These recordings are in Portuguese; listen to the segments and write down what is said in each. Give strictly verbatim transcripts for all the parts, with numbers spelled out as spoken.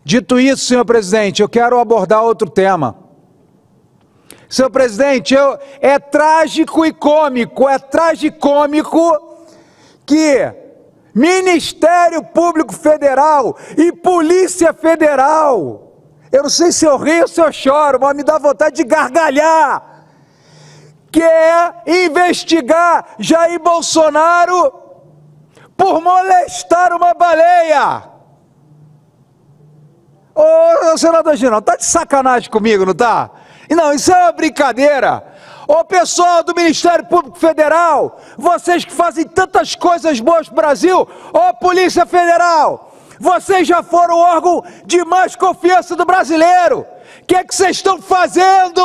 Dito isso, senhor presidente, eu quero abordar outro tema. Senhor presidente, eu, é trágico e cômico, é tragicômico que Ministério Público Federal e Polícia Federal, eu não sei se eu rio ou se eu choro, mas me dá vontade de gargalhar, quer investigar Jair Bolsonaro por molestar uma baleia. Ô, senador Girão, tá de sacanagem comigo, não tá? Não, isso é uma brincadeira. Ô pessoal do Ministério Público Federal, vocês que fazem tantas coisas boas pro Brasil, ô Polícia Federal, vocês já foram o órgão de mais confiança do brasileiro. O que é que vocês estão fazendo?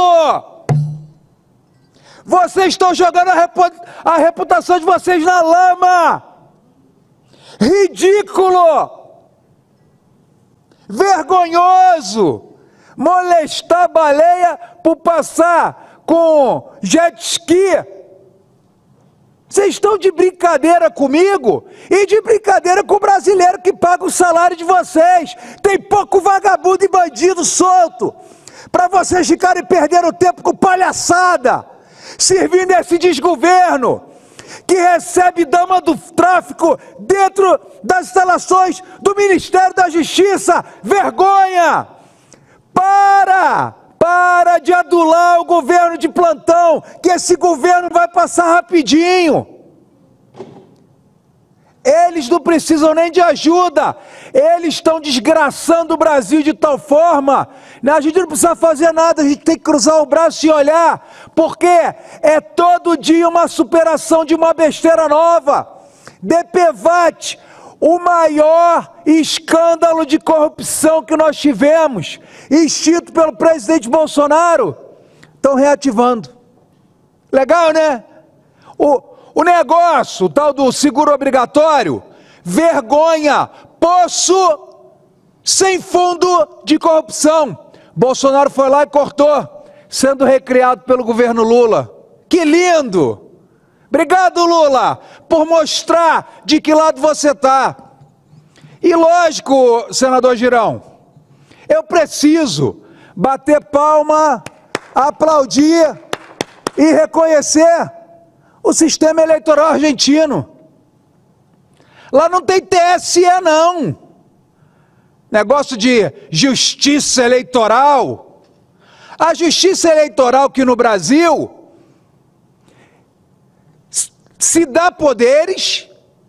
Vocês estão jogando a, repu a reputação de vocês na lama. Ridículo. Vergonhoso. Molestar baleia por passar com jet ski. Vocês estão de brincadeira comigo e de brincadeira com o brasileiro que paga o salário de vocês. Tem pouco vagabundo e bandido solto para vocês ficarem perdendo tempo com palhaçada, servindo esse desgoverno que recebe dama do tráfico dentro das instalações do Ministério da Justiça. Vergonha! Para! Para de adular o governo de plantão, que esse governo vai passar rapidinho. Eles não precisam nem de ajuda, eles estão desgraçando o Brasil de tal forma, a gente não precisa fazer nada, a gente tem que cruzar o braço e olhar, porque é todo dia uma superação de uma besteira nova. D P V A T, o maior escândalo de corrupção que nós tivemos, instituído pelo presidente Bolsonaro, estão reativando. Legal, né? O, o negócio, o tal do seguro obrigatório, vergonha, poço sem fundo de corrupção. Bolsonaro foi lá e cortou, sendo recriado pelo governo Lula. Que lindo! Obrigado, Lula, por mostrar de que lado você está. E lógico, senador Girão, eu preciso bater palma, aplaudir e reconhecer o sistema eleitoral argentino. Lá não tem T S E não. Negócio de justiça eleitoral. A justiça eleitoral que no Brasil se dá poderes,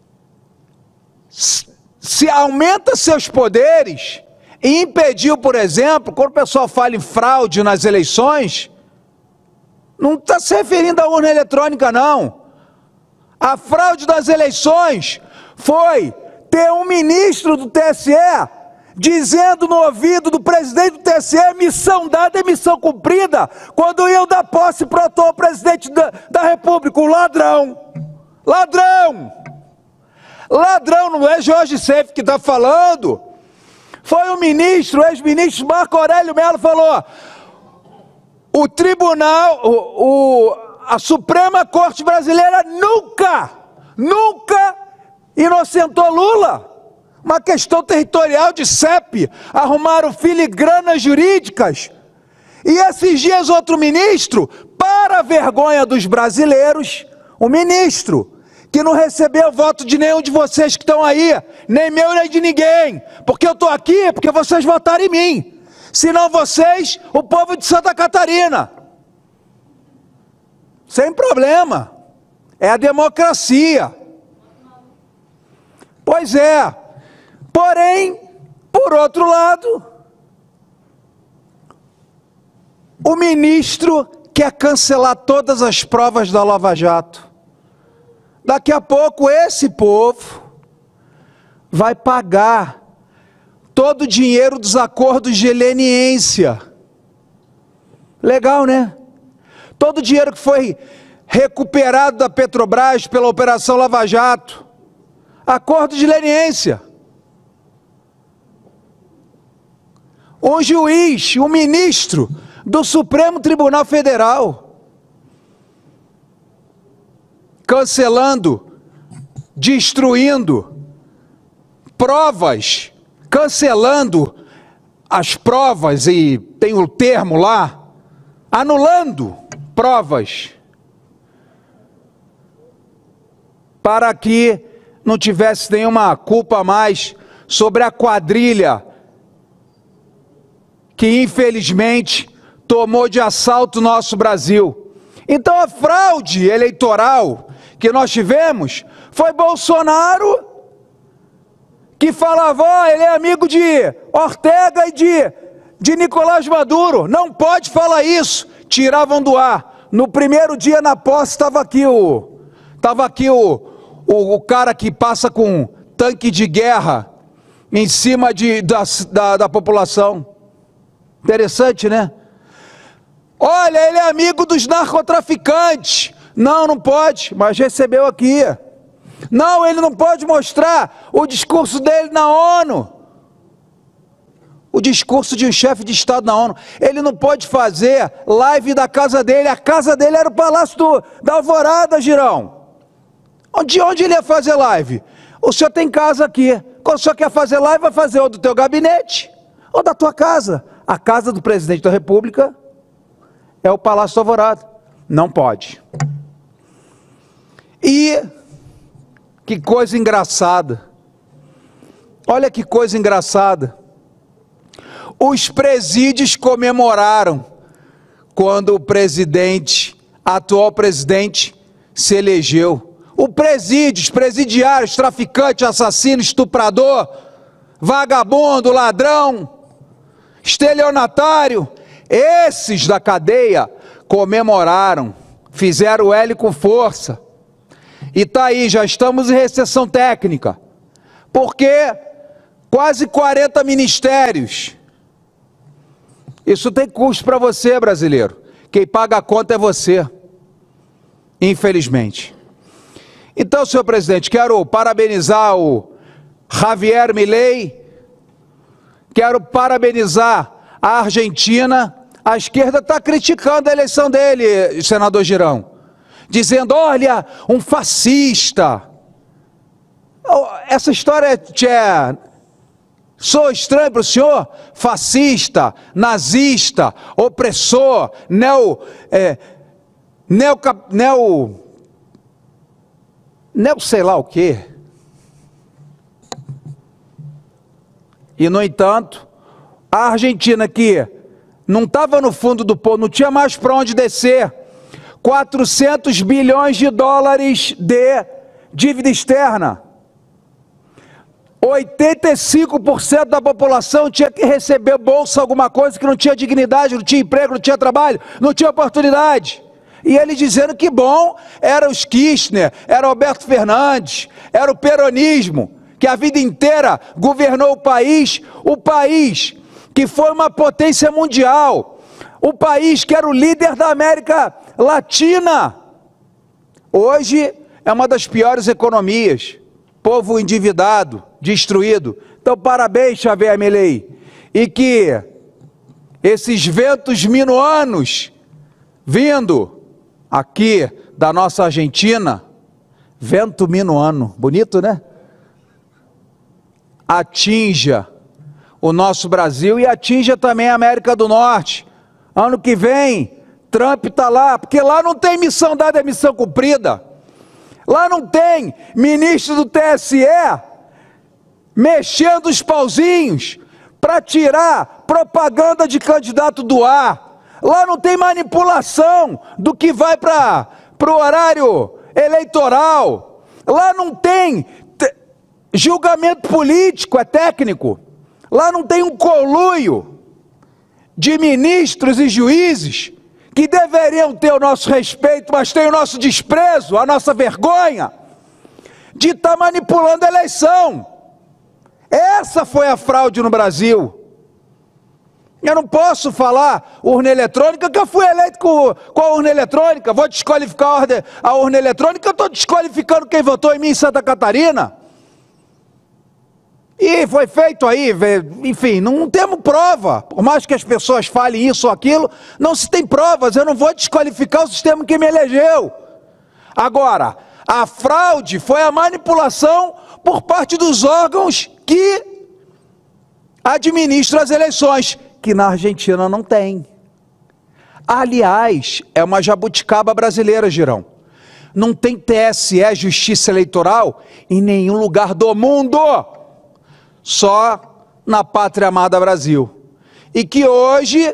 se aumenta seus poderes e impediu, por exemplo, quando o pessoal fala em fraude nas eleições, não está se referindo à urna eletrônica não. A fraude das eleições foi ter um ministro do T S E dizendo no ouvido do presidente do T S E, missão dada é missão cumprida, quando iam dar posse para o atual presidente da, da República, o ladrão. Ladrão! Ladrão, não é Jorge Seif que está falando. Foi o ministro, o ex-ministro Marco Aurélio Mello falou, o tribunal, o, o, a Suprema Corte Brasileira nunca, nunca inocentou Lula. Uma questão territorial de C E P, arrumaram filigranas jurídicas. E esses dias outro ministro, para a vergonha dos brasileiros, o ministro, que não recebeu voto de nenhum de vocês que estão aí, nem meu nem de ninguém, porque eu estou aqui, porque vocês votaram em mim, senão vocês, o povo de Santa Catarina, sem problema, é a democracia. Pois é, porém, por outro lado, o ministro quer cancelar todas as provas da Lava Jato. Daqui a pouco esse povo vai pagar todo o dinheiro dos acordos de leniência. Legal, né? Todo o dinheiro que foi recuperado da Petrobras pela Operação Lava Jato. Acordo de leniência. Um juiz, um ministro do Supremo Tribunal Federal cancelando, destruindo provas, cancelando as provas, e tem o termo lá, anulando provas, para que não tivesse nenhuma culpa mais sobre a quadrilha que infelizmente tomou de assalto o nosso Brasil. Então a fraude eleitoral que nós tivemos foi Bolsonaro, que falava, ó, ele é amigo de Ortega e de, de Nicolás Maduro, não pode falar isso, tiravam do ar. No primeiro dia na posse estava aqui o, estava aqui o, o, o cara que passa com tanque de guerra em cima de, da, da, da população. Interessante, né? Olha, ele é amigo dos narcotraficantes. Não, não pode, mas recebeu aqui. Não, ele não pode mostrar o discurso dele na ONU. O discurso de um chefe de Estado na ONU. Ele não pode fazer live da casa dele. A casa dele era o Palácio do, da Alvorada, Girão. De onde ele ia fazer live? O senhor tem casa aqui. Quando o senhor quer fazer live, vai fazer ou do teu gabinete ou da tua casa. A casa do presidente da República é o Palácio da Alvorada. Não pode. E que coisa engraçada. Olha que coisa engraçada. Os presídios comemoraram quando o presidente, atual presidente, se elegeu. O presídio, os presidiários, traficante, assassino, estuprador, vagabundo, ladrão, estelionatário, esses da cadeia comemoraram, fizeram o L com força. E tá aí, já estamos em recessão técnica, porque quase quarenta ministérios. Isso tem custo para você, brasileiro. Quem paga a conta é você, infelizmente. Então, senhor presidente, quero parabenizar o Javier Milei, quero parabenizar a Argentina. A esquerda está criticando a eleição dele, senador Girão, dizendo, olha, um fascista. Essa história é... Sou estranho para o senhor? Fascista, nazista, opressor, neo... É, neo, neo... Neo sei lá o quê. E, no entanto, a Argentina que não estava no fundo do poço, não tinha mais para onde descer, quatrocentos bilhões de dólares de dívida externa. oitenta e cinco por cento da população tinha que receber bolsa, alguma coisa, que não tinha dignidade, não tinha emprego, não tinha trabalho, não tinha oportunidade. E ele dizendo que bom, era os Kirchner, era Alberto Fernandes, era o peronismo, que a vida inteira governou o país, o país que foi uma potência mundial, o país que era o líder da América Latina, hoje é uma das piores economias, povo endividado, destruído. Então parabéns, Javier Milei, e que esses ventos minuanos vindo aqui da nossa Argentina, vento minuano, bonito, né? Atinja o nosso Brasil e atinja também a América do Norte. Ano que vem, Trump está lá, porque lá não tem missão dada, é missão cumprida. Lá não tem ministro do T S E mexendo os pauzinhos para tirar propaganda de candidato do ar. Lá não tem manipulação do que vai para o horário eleitoral. Lá não tem julgamento político, é técnico. Lá não tem um conluio de ministros e juízes que deveriam ter o nosso respeito, mas tem o nosso desprezo, a nossa vergonha de estar manipulando a eleição. Essa foi a fraude no Brasil. Eu não posso falar urna eletrônica, que eu fui eleito com, com a urna eletrônica, vou desqualificar a, ordem, a urna eletrônica, eu estou desqualificando quem votou em mim em Santa Catarina. E foi feito aí, enfim, não temos prova, por mais que as pessoas falem isso ou aquilo, não se tem provas, eu não vou desqualificar o sistema que me elegeu. Agora, a fraude foi a manipulação por parte dos órgãos que administra as eleições, que na Argentina não tem. Aliás, é uma jabuticaba brasileira, Girão. Não tem T S E, Justiça Eleitoral, em nenhum lugar do mundo. Só na pátria amada Brasil. E que hoje,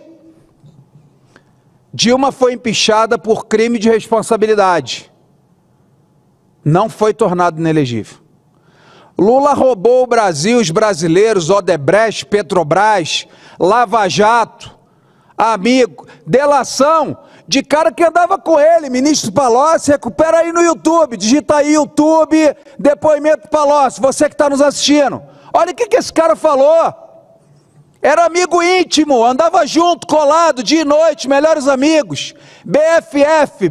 Dilma foi empichada por crime de responsabilidade. Não foi tornado inelegível. Lula roubou o Brasil, os brasileiros, Odebrecht, Petrobras, Lava Jato, amigo, delação de cara que andava com ele, ministro Palocci. Recupera aí no YouTube, digita aí YouTube, depoimento Palocci, você que está nos assistindo. Olha o que, que esse cara falou. Era amigo íntimo, andava junto, colado, dia e noite, melhores amigos, B F F.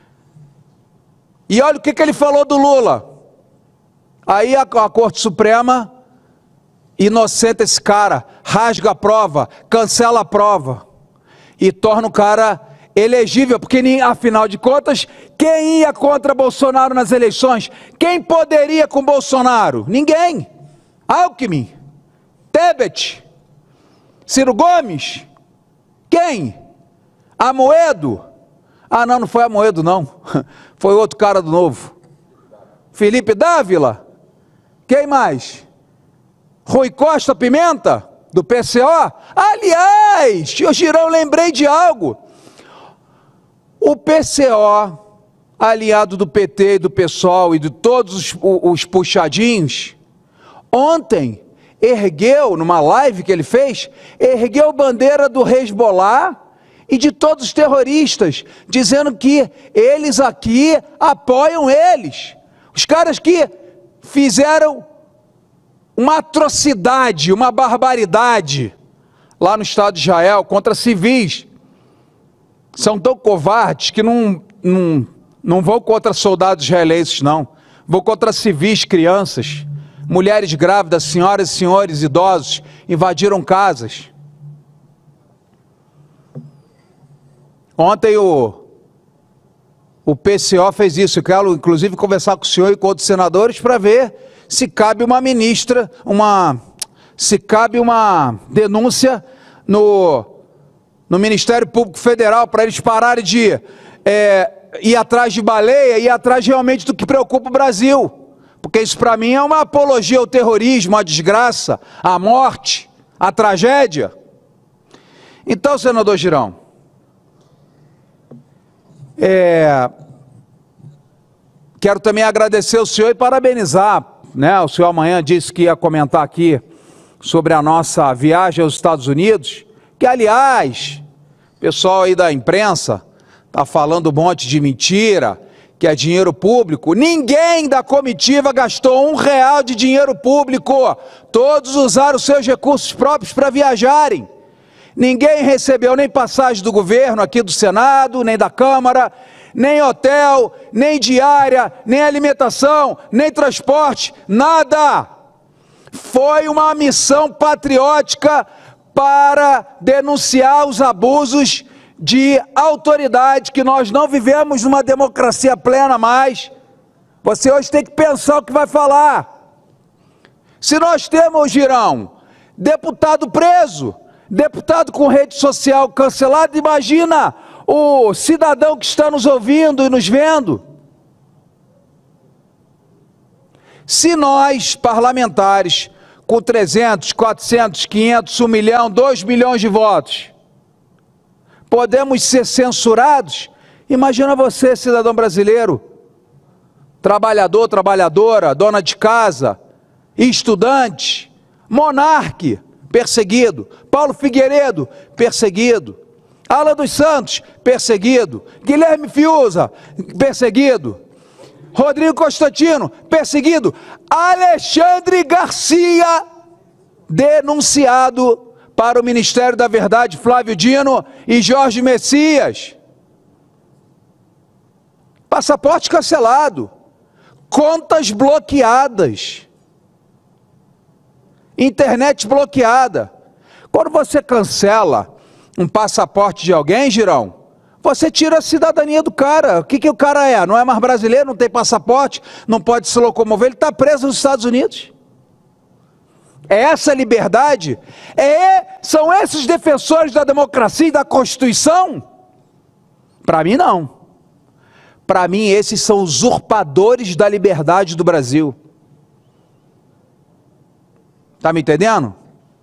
E olha o que, que ele falou do Lula. Aí a, a Corte Suprema inocenta esse cara, rasga a prova, cancela a prova e torna o cara elegível, porque afinal de contas, quem ia contra Bolsonaro nas eleições? Quem poderia com Bolsonaro? Ninguém. Alckmin, Tebet, Ciro Gomes, quem? Amoedo? Ah não, não foi Amoedo não, foi outro cara do Novo. Felipe Dávila? Quem mais? Rui Costa Pimenta, do P C O? Aliás, eu Girão, lembrei de algo. O P C O, aliado do P T e do PSOL e de todos os, os puxadinhos, ontem ergueu, numa live que ele fez, ergueu bandeira do Hezbollah e de todos os terroristas, dizendo que eles aqui apoiam eles. Os caras que fizeram uma atrocidade, uma barbaridade lá no Estado de Israel contra civis. São tão covardes que não, não, não vão contra soldados israelenses, não. Vão contra civis, crianças, mulheres grávidas, senhoras e senhores idosos, invadiram casas. Ontem o, o P C O fez isso. Eu quero inclusive conversar com o senhor e com outros senadores para ver se cabe uma ministra, uma, se cabe uma denúncia no, no Ministério Público Federal para eles pararem de é, ir atrás de baleia, ir atrás realmente do que preocupa o Brasil. Porque isso para mim é uma apologia ao terrorismo, à desgraça, à morte, à tragédia. Então, senador Girão, é, quero também agradecer ao senhor e parabenizar, né? O senhor amanhã disse que ia comentar aqui sobre a nossa viagem aos Estados Unidos, que aliás, o pessoal aí da imprensa está falando um monte de mentira, que é dinheiro público. Ninguém da comitiva gastou um real de dinheiro público, todos usaram seus recursos próprios para viajarem. Ninguém recebeu nem passagem do governo aqui do Senado, nem da Câmara, nem hotel, nem diária, nem alimentação, nem transporte, nada. Foi uma missão patriótica para denunciar os abusos de autoridade, que nós não vivemos numa democracia plena mais. Você hoje tem que pensar o que vai falar. Se nós temos, Girão, deputado preso, deputado com rede social cancelada, imagina o cidadão que está nos ouvindo e nos vendo. Se nós, parlamentares, com trezentos, quatrocentos, quinhentos, um milhão, dois milhões de votos, podemos ser censurados, imagina você, cidadão brasileiro, trabalhador, trabalhadora, dona de casa, estudante, monarque, perseguido, Paulo Figueiredo, perseguido, Alan dos Santos, perseguido, Guilherme Fiuza, perseguido, Rodrigo Constantino, perseguido, Alexandre Garcia, denunciado para o Ministério da Verdade, Flávio Dino e Jorge Messias. Passaporte cancelado, contas bloqueadas, internet bloqueada. Quando você cancela um passaporte de alguém, Girão, você tira a cidadania do cara. O que, que o cara é? Não é mais brasileiro, não tem passaporte, não pode se locomover, ele está preso nos Estados Unidos. É essa liberdade? É, são esses defensores da democracia e da Constituição? Para mim, não. Para mim, esses são usurpadores da liberdade do Brasil. Está me entendendo?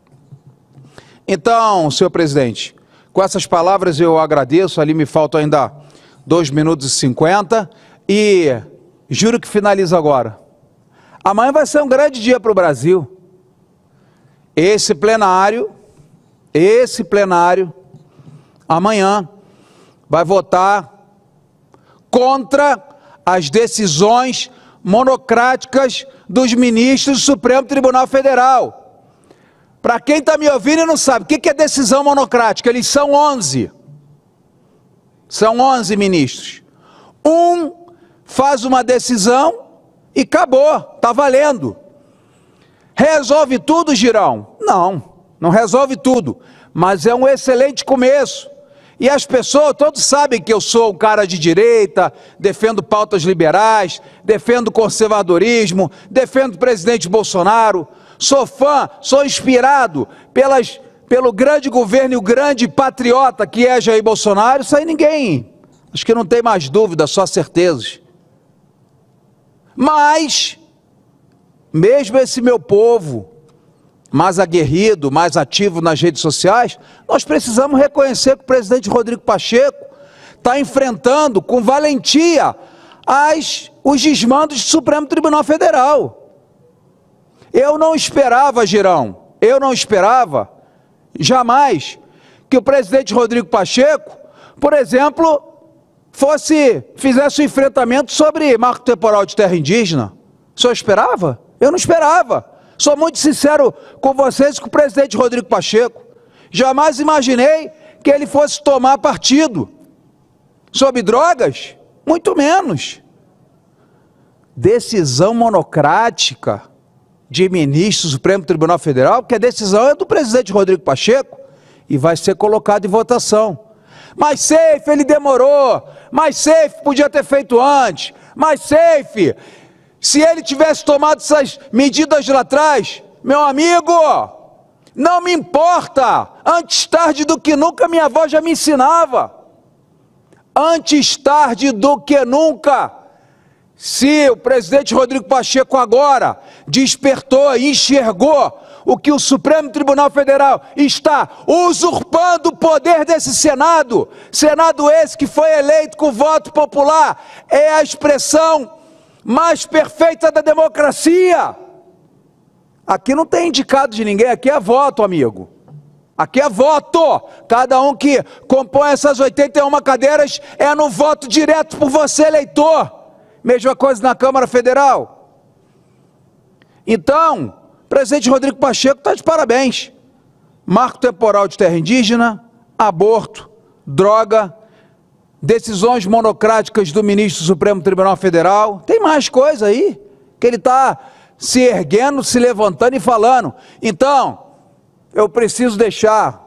Então, senhor presidente, com essas palavras eu agradeço. Ali me faltam ainda dois minutos e cinquenta. E juro que finalizo agora. Amanhã vai ser um grande dia para o Brasil. Esse plenário, esse plenário, amanhã vai votar contra as decisões monocráticas dos ministros do Supremo Tribunal Federal. Para quem está me ouvindo e não sabe, o que é decisão monocrática? Eles são onze. São onze ministros. Um faz uma decisão e acabou, está valendo. Resolve tudo, Girão? Não, não resolve tudo, mas é um excelente começo. E as pessoas, todos sabem que eu sou um cara de direita, defendo pautas liberais, defendo conservadorismo, defendo o presidente Bolsonaro, sou fã, sou inspirado pelas, pelo grande governo e o grande patriota que é Jair Bolsonaro. Isso aí ninguém, acho que não tem mais dúvida, só certezas. Mas, mesmo esse meu povo, mais aguerrido, mais ativo nas redes sociais, nós precisamos reconhecer que o presidente Rodrigo Pacheco está enfrentando com valentia as, os desmandos do Supremo Tribunal Federal. Eu não esperava, Girão, eu não esperava, jamais, que o presidente Rodrigo Pacheco, por exemplo, fosse, fizesse um enfrentamento sobre marco temporal de terra indígena. O senhor esperava? Eu não esperava. Sou muito sincero com vocês, com o presidente Rodrigo Pacheco. Jamais imaginei que ele fosse tomar partido sobre drogas, muito menos. Decisão monocrática de ministro do Supremo Tribunal Federal, porque a decisão é do presidente Rodrigo Pacheco e vai ser colocada em votação. Mais safe, ele demorou, mais safe podia ter feito antes, mais safe... Se ele tivesse tomado essas medidas lá atrás, meu amigo, não me importa, antes tarde do que nunca, minha avó já me ensinava, antes tarde do que nunca. Se o presidente Rodrigo Pacheco agora despertou e enxergou o que o Supremo Tribunal Federal está usurpando o poder desse Senado, Senado esse que foi eleito com voto popular, é a expressão mais perfeita da democracia. Aqui não tem indicado de ninguém, aqui é voto, amigo. Aqui é voto. Cada um que compõe essas oitenta e uma cadeiras é no voto direto por você, eleitor. Mesma coisa na Câmara Federal. Então, o presidente Rodrigo Pacheco está de parabéns. Marco temporal de terra indígena, aborto, droga, decisões monocráticas do ministro do Supremo Tribunal Federal, tem mais coisa aí, que ele está se erguendo, se levantando e falando. Então, eu preciso deixar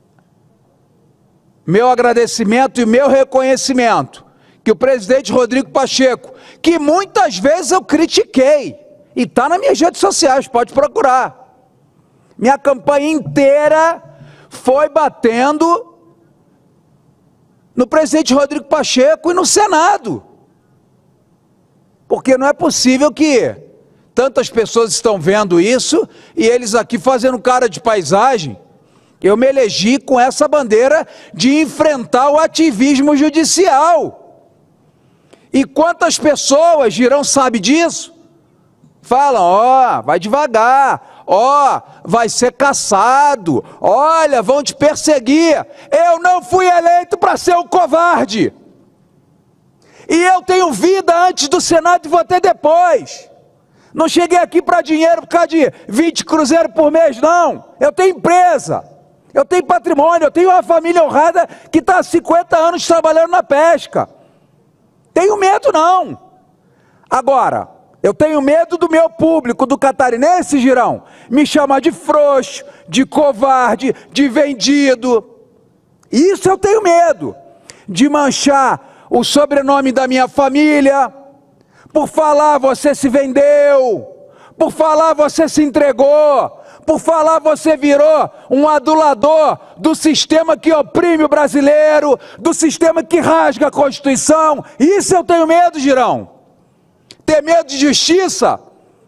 meu agradecimento e meu reconhecimento, que o presidente Rodrigo Pacheco, que muitas vezes eu critiquei, e está nas minhas redes sociais, pode procurar, minha campanha inteira foi batendo no presidente Rodrigo Pacheco e no Senado, porque não é possível que tantas pessoas estão vendo isso e eles aqui fazendo cara de paisagem. Eu me elegi com essa bandeira de enfrentar o ativismo judicial. E quantas pessoas, Girão sabe disso, falam, ó, oh, vai devagar, ó, oh, vai ser caçado, olha, vão te perseguir. Eu não fui eleito para ser um covarde. E eu tenho vida antes do Senado e vou ter depois. Não cheguei aqui para dinheiro por causa de vinte cruzeiros por mês, não. Eu tenho empresa, eu tenho patrimônio, eu tenho uma família honrada que está há cinquenta anos trabalhando na pesca. Tenho medo não. Agora, eu tenho medo do meu público, do catarinense, Girão, me chamar de frouxo, de covarde, de vendido. Isso eu tenho medo, de manchar o sobrenome da minha família, por falar você se vendeu, por falar você se entregou, por falar você virou um adulador do sistema que oprime o brasileiro, do sistema que rasga a Constituição. Isso eu tenho medo, Girão. Ter medo de justiça?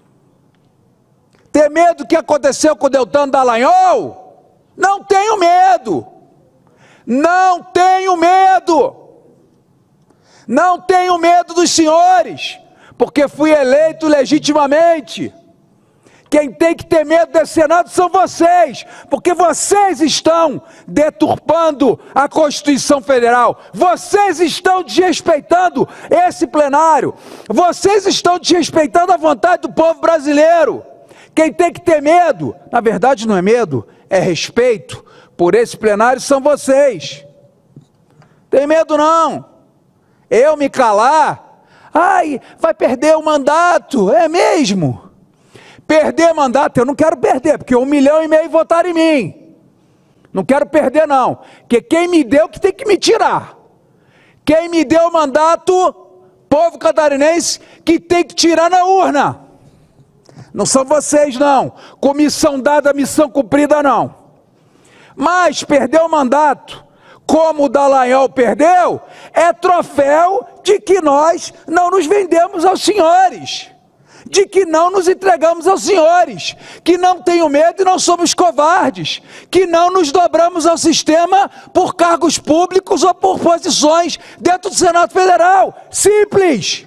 Ter medo do que aconteceu com o Deltan Dallagnol? Não tenho medo. Não tenho medo. Não tenho medo dos senhores, porque fui eleito legitimamente. Quem tem que ter medo desse Senado são vocês, porque vocês estão deturpando a Constituição Federal, vocês estão desrespeitando esse plenário, vocês estão desrespeitando a vontade do povo brasileiro. Quem tem que ter medo, na verdade não é medo, é respeito por esse plenário, são vocês. Tem medo não. Eu me calar, ai, vai perder o mandato, é mesmo? Perder mandato, eu não quero perder, porque um milhão e meio votaram em mim. Não quero perder não, porque quem me deu que tem que me tirar. Quem me deu o mandato, povo catarinense, que tem que tirar na urna. Não são vocês não, comissão dada, missão cumprida não. Mas perder o mandato, como o Dallagnol perdeu, é troféu de que nós não nos vendemos aos senhores, de que não nos entregamos aos senhores, que não tenho medo e não somos covardes, que não nos dobramos ao sistema por cargos públicos ou por posições dentro do Senado Federal. Simples.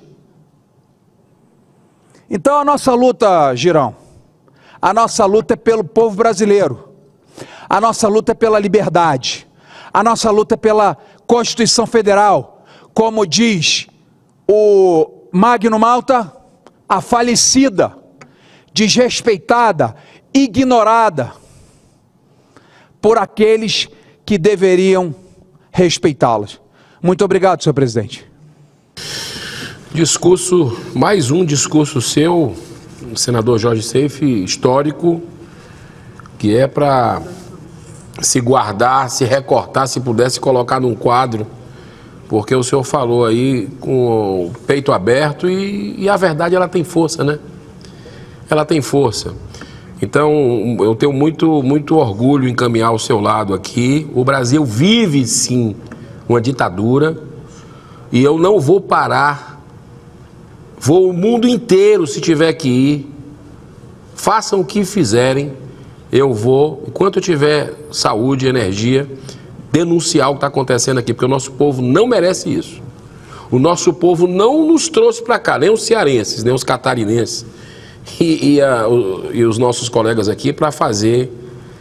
Então a nossa luta, Girão, a nossa luta é pelo povo brasileiro, a nossa luta é pela liberdade, a nossa luta é pela Constituição Federal, como diz o Magno Malta, a falecida, desrespeitada, ignorada por aqueles que deveriam respeitá-las. Muito obrigado, senhor presidente. Discurso, mais um discurso seu, senador Jorge Seife, histórico, que é para se guardar, se recortar, se pudesse colocar num quadro, porque o senhor falou aí com o peito aberto e, e a verdade ela tem força, né? Ela tem força. Então eu tenho muito, muito orgulho em caminhar ao seu lado aqui. O Brasil vive sim uma ditadura e eu não vou parar. Vou o mundo inteiro se tiver que ir. Façam o que fizerem. Eu vou, enquanto eu tiver saúde e energia, denunciar o que está acontecendo aqui, porque o nosso povo não merece isso. O nosso povo não nos trouxe para cá, nem os cearenses, nem os catarinenses e, e, a, o, e os nossos colegas aqui para fazer,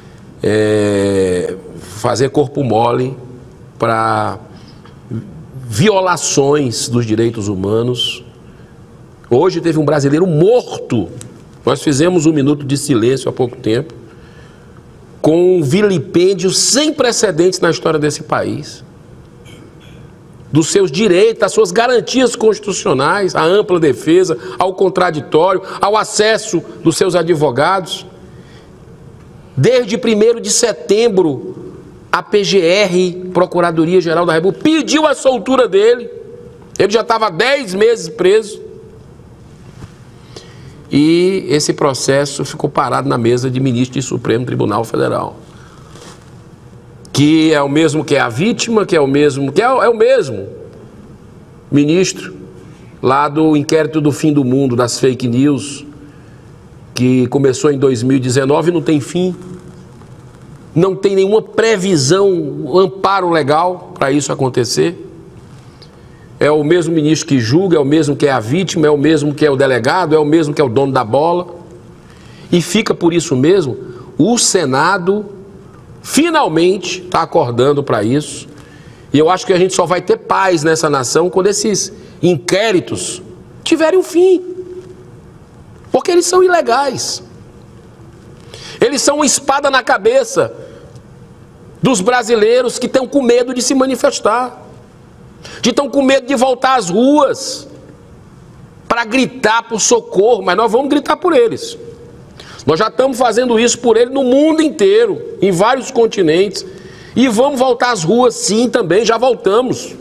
é, fazer corpo mole para violações dos direitos humanos. Hoje teve um brasileiro morto. Nós fizemos um minuto de silêncio há pouco tempo, com um vilipêndio sem precedentes na história desse país, dos seus direitos, das suas garantias constitucionais, a ampla defesa, ao contraditório, ao acesso dos seus advogados. Desde primeiro de setembro, a P G R, Procuradoria-Geral da República, pediu a soltura dele. Ele já estava há dez meses preso. E esse processo ficou parado na mesa de ministro do Supremo Tribunal Federal, que é o mesmo que é a vítima, que é o mesmo, que é, é o mesmo ministro lá do inquérito do fim do mundo, das fake news, que começou em dois mil e dezenove e não tem fim, não tem nenhuma previsão, amparo legal para isso acontecer. É o mesmo ministro que julga, é o mesmo que é a vítima, é o mesmo que é o delegado, é o mesmo que é o dono da bola. E fica por isso mesmo, o Senado finalmente está acordando para isso. E eu acho que a gente só vai ter paz nessa nação quando esses inquéritos tiverem um fim. Porque eles são ilegais. Eles são uma espada na cabeça dos brasileiros que estão com medo de se manifestar, de estão com medo de voltar às ruas para gritar por socorro, mas nós vamos gritar por eles. Nós já estamos fazendo isso por eles no mundo inteiro, em vários continentes, e vamos voltar às ruas sim também, já voltamos.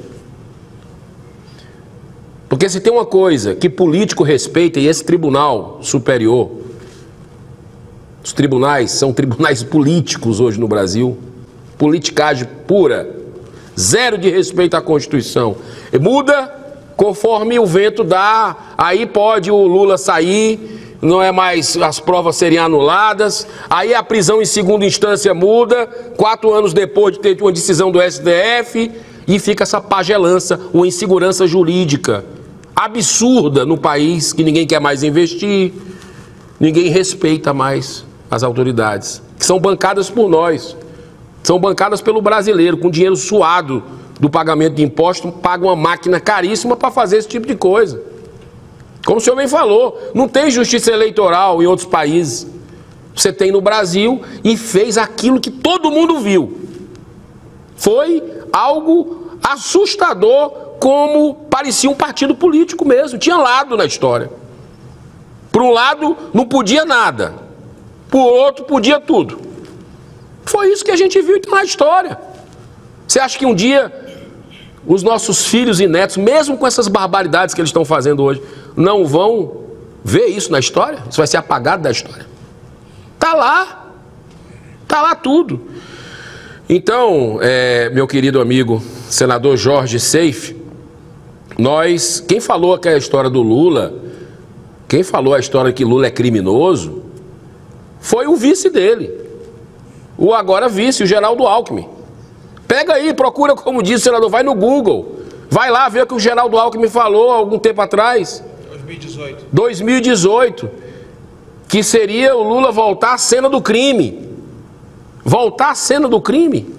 Porque se tem uma coisa que político respeita, e esse Tribunal Superior Os tribunais são tribunais políticos hoje no Brasil. Politicagem pura. Zero de respeito à Constituição. E muda conforme o vento dá. Aí pode o Lula sair, não é mais, as provas seriam anuladas. Aí a prisão em segunda instância muda, quatro anos depois de ter uma decisão do S T F, e fica essa pagelança, uma insegurança jurídica absurda no país, que ninguém quer mais investir, ninguém respeita mais as autoridades, que são bancadas por nós, são bancadas pelo brasileiro, com dinheiro suado do pagamento de impostos, paga uma máquina caríssima para fazer esse tipo de coisa. Como o senhor bem falou, não tem justiça eleitoral em outros países. Você tem no Brasil, e fez aquilo que todo mundo viu. Foi algo assustador, como parecia um partido político mesmo, tinha lado na história. Por um lado, não podia nada, por outro, podia tudo. Foi isso que a gente viu na história. Você acha que um dia os nossos filhos e netos, mesmo com essas barbaridades que eles estão fazendo hoje, não vão ver isso na história? Isso vai ser apagado da história. Está lá, está lá tudo. Então, é, meu querido amigo, senador Jorge Seife, nós, quem falou que a história do Lula, quem falou a história que Lula é criminoso, foi o vice dele, o agora vice, o Geraldo Alckmin. Pega aí, procura, como disse o senador, vai no Google, vai lá ver o que o Geraldo Alckmin falou há algum tempo atrás. dois mil e dezoito. dois mil e dezoito, que seria o Lula voltar à cena do crime. Voltar à cena do crime.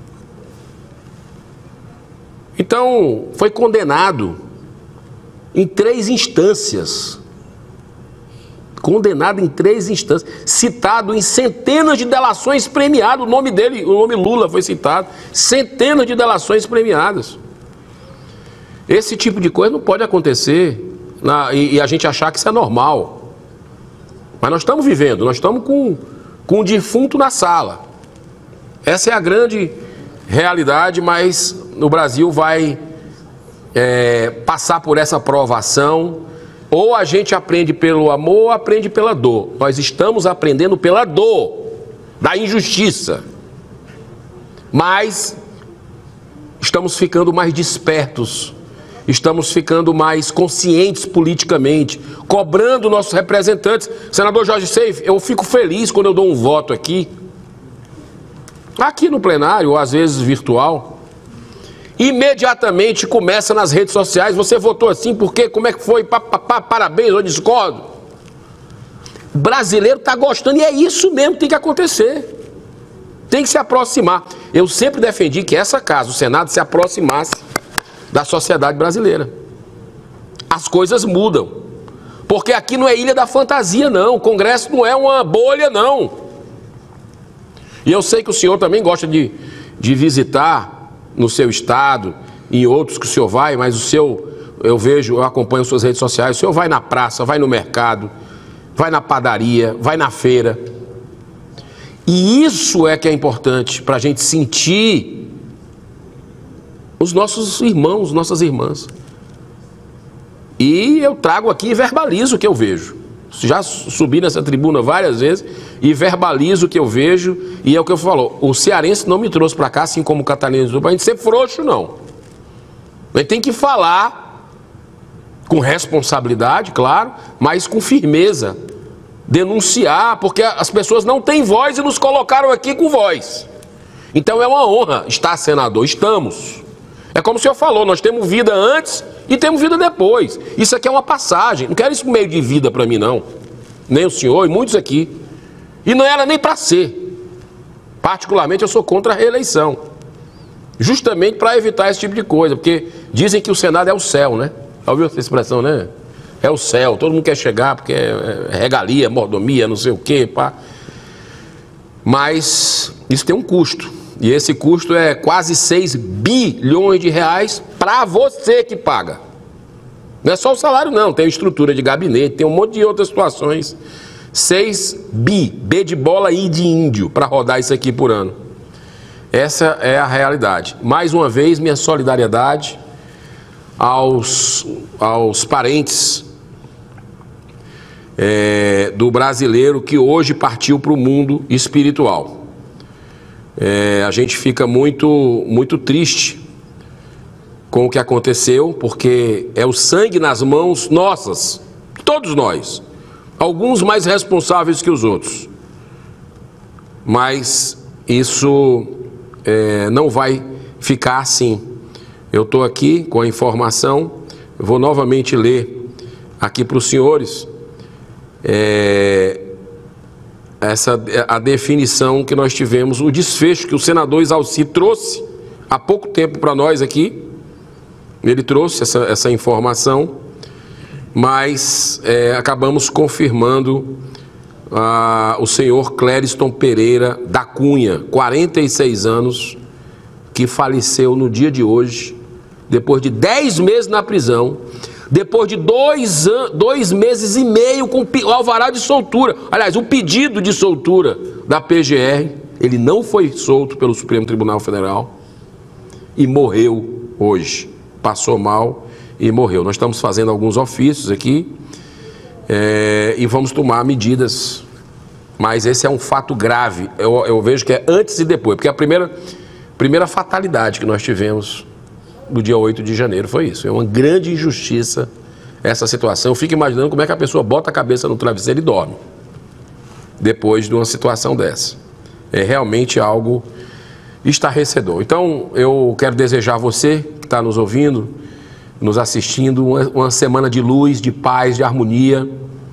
Então, foi condenado em três instâncias. Condenado em três instâncias. Citado em centenas de delações premiadas. O nome dele, o nome Lula foi citado. Centenas de delações premiadas. Esse tipo de coisa não pode acontecer na, e, e a gente achar que isso é normal. Mas nós estamos vivendo, nós estamos com, com um defunto na sala. Essa é a grande realidade, mas no Brasil vai é, passar por essa provação. Ou a gente aprende pelo amor, ou aprende pela dor. Nós estamos aprendendo pela dor da injustiça. Mas estamos ficando mais despertos, estamos ficando mais conscientes politicamente, cobrando nossos representantes. Senador Jorge Seife, eu fico feliz quando eu dou um voto aqui, aqui no plenário, ou às vezes virtual, imediatamente começa nas redes sociais: você votou assim, por quê? Como é que foi? Pa, pa, pa, parabéns, eu discordo. O brasileiro está gostando, e é isso mesmo que tem que acontecer. Tem que se aproximar. Eu sempre defendi que essa casa, o Senado, se aproximasse da sociedade brasileira. As coisas mudam. Porque aqui não é ilha da fantasia, não. O Congresso não é uma bolha, não. E eu sei que o senhor também gosta de, de visitar no seu estado, em outros que o senhor vai, mas o seu, eu vejo, eu acompanho suas redes sociais, o senhor vai na praça, vai no mercado, vai na padaria, vai na feira. E isso é que é importante para a gente sentir os nossos irmãos, nossas irmãs. E eu trago aqui e verbalizo o que eu vejo. Já subi nessa tribuna várias vezes e verbalizo o que eu vejo, e é o que eu falo. O cearense não me trouxe para cá, assim como o catarinense, para a gente ser frouxo, não. A gente tem que falar com responsabilidade, claro, mas com firmeza. Denunciar, porque as pessoas não têm voz e nos colocaram aqui com voz. Então é uma honra estar senador. Estamos. É como o senhor falou, nós temos vida antes e temos vida depois. Isso aqui é uma passagem. Não quero isso meio de vida para mim, não. Nem o senhor e muitos aqui. E não era nem para ser. Particularmente eu sou contra a reeleição. Justamente para evitar esse tipo de coisa. Porque dizem que o Senado é o céu, né? Já ouviu essa expressão, né? É o céu, todo mundo quer chegar porque é regalia, mordomia, não sei o quê, pá. Mas isso tem um custo. E esse custo é quase seis bilhões de reais para você que paga. Não é só o salário, não. Tem estrutura de gabinete, tem um monte de outras situações. seis bi, B de bola e de índio, para rodar isso aqui por ano. Essa é a realidade. Mais uma vez, minha solidariedade aos, aos parentes é, do brasileiro que hoje partiu para o mundo espiritual. É, a gente fica muito, muito triste com o que aconteceu, porque é o sangue nas mãos nossas, todos nós, alguns mais responsáveis que os outros, mas isso é, não vai ficar assim. Eu estou aqui com a informação, vou novamente ler aqui para os senhores é, essa, a definição que nós tivemos, o desfecho que o senador Exalci trouxe há pouco tempo para nós aqui. Ele trouxe essa, essa informação, mas é, acabamos confirmando ah, o senhor Clériston Pereira da Cunha, quarenta e seis anos, que faleceu no dia de hoje, depois de dez meses na prisão, depois de dois, an dois meses e meio com o alvará de soltura. Aliás, o pedido de soltura da P G R, ele não foi solto pelo Supremo Tribunal Federal e morreu hoje. Passou mal e morreu. Nós estamos fazendo alguns ofícios aqui é, e vamos tomar medidas, mas esse é um fato grave. Eu, eu vejo que é antes e depois, porque a primeira, primeira fatalidade que nós tivemos no dia oito de janeiro foi isso. É uma grande injustiça essa situação. Eu fico imaginando como é que a pessoa bota a cabeça no travesseiro e dorme depois de uma situação dessa. É realmente algo estarrecedor. Então, eu quero desejar a você que está nos ouvindo, nos assistindo, uma, uma semana de luz, de paz, de harmonia,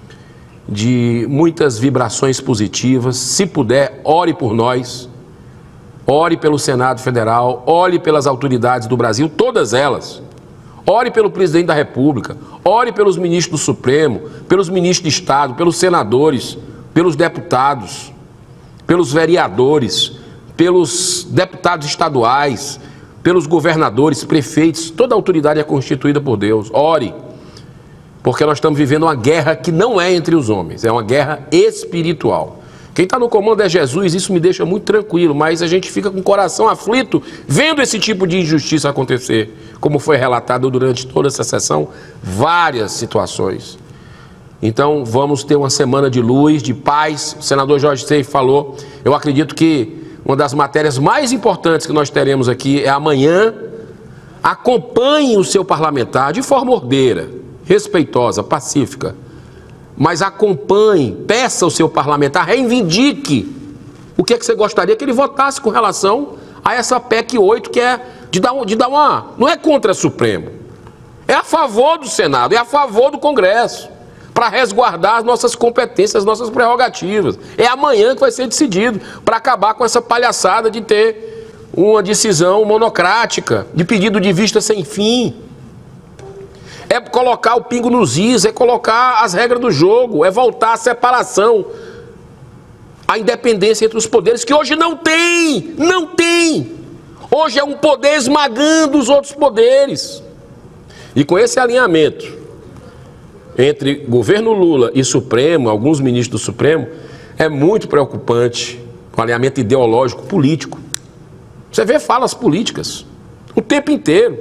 de muitas vibrações positivas. Se puder, ore por nós, ore pelo Senado Federal, ore pelas autoridades do Brasil, todas elas. Ore pelo presidente da República, ore pelos ministros do Supremo, pelos ministros de Estado, pelos senadores, pelos deputados, pelos vereadores, pelos deputados estaduais, pelos governadores, prefeitos. Toda a autoridade é constituída por Deus. Ore, porque nós estamos vivendo uma guerra que não é entre os homens, é uma guerra espiritual. Quem está no comando é Jesus, isso me deixa muito tranquilo, mas a gente fica com o coração aflito vendo esse tipo de injustiça acontecer, como foi relatado durante toda essa sessão, várias situações. Então vamos ter uma semana de luz, de paz. O senador Jorge Seif falou, eu acredito que uma das matérias mais importantes que nós teremos aqui é amanhã. Acompanhe o seu parlamentar de forma ordeira, respeitosa, pacífica, mas acompanhe, peça ao seu parlamentar, reivindique o que é que você gostaria que ele votasse com relação a essa P E C oito, que é de dar, de dar uma... não é contra o Supremo, é a favor do Senado, é a favor do Congresso, para resguardar as nossas competências, as nossas prerrogativas. É amanhã que vai ser decidido, para acabar com essa palhaçada de ter uma decisão monocrática, de pedido de vista sem fim. É colocar o pingo nos is, é colocar as regras do jogo, é voltar à separação, a independência entre os poderes, que hoje não tem, não tem. Hoje é um poder esmagando os outros poderes. E com esse alinhamento entre governo Lula e Supremo, alguns ministros do Supremo, é muito preocupante o alinhamento ideológico político. Você vê falas políticas o tempo inteiro.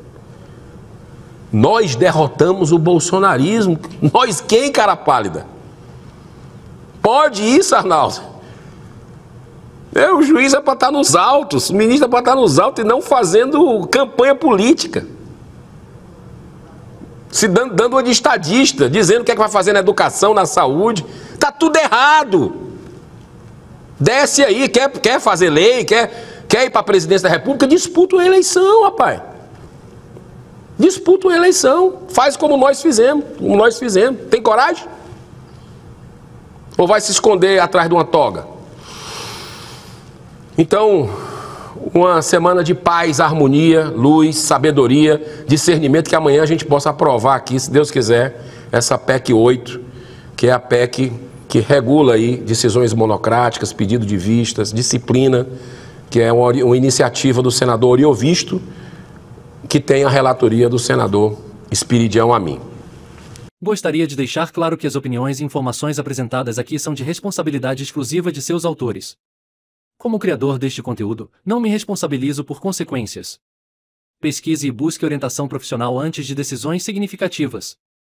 Nós derrotamos o bolsonarismo. Nós quem, cara pálida? Pode isso, Arnaldo? É, o juiz é para estar nos autos, o ministro é para estar nos autos e não fazendo campanha política. Se dando, dando uma de estadista, dizendo o que é que vai fazer na educação, na saúde. Está tudo errado. Desce aí, quer, quer fazer lei, quer, quer ir para a presidência da República, disputa uma eleição, rapaz. Disputa uma eleição. Faz como nós fizemos, como nós fizemos. Tem coragem? Ou vai se esconder atrás de uma toga? Então, uma semana de paz, harmonia, luz, sabedoria, discernimento, que amanhã a gente possa aprovar aqui, se Deus quiser, essa P E C oito, que é a P E C que regula aí decisões monocráticas, pedido de vistas, disciplina, que é uma, uma iniciativa do senador Oriovisto, que tem a relatoria do senador Espiridião Amin. Gostaria de deixar claro que as opiniões e informações apresentadas aqui são de responsabilidade exclusiva de seus autores. Como criador deste conteúdo, não me responsabilizo por consequências. Pesquise e busque orientação profissional antes de decisões significativas.